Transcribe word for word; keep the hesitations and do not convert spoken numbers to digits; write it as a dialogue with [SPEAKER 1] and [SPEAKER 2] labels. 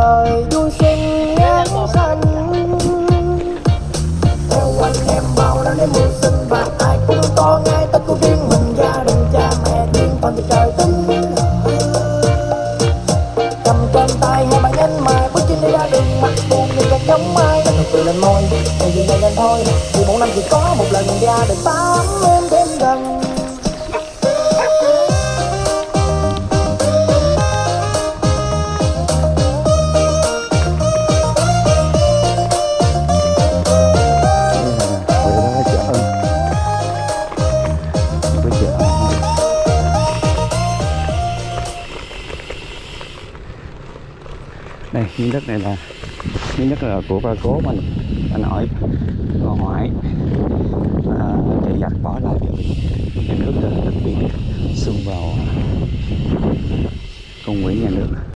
[SPEAKER 1] đời vui xuân ngát xanh. Theo anh em bao năm đến mùa xuân và ai cũng có ngay tên của riêng mình, gia đình cha mẹ thiên phần thì trời tính. Cầm trên tay hai bạn nhân mài bước chân đi ra đường, mặt buồn nhưng không giống ai, nụ cười lên môi ngày gì ngày lên thôi, vì một năm chỉ có một lần gia đình tám em đến gần.
[SPEAKER 2] Đây, miếng đất này là miếng đất là của ba cố mình, bà nội, bà ngoại.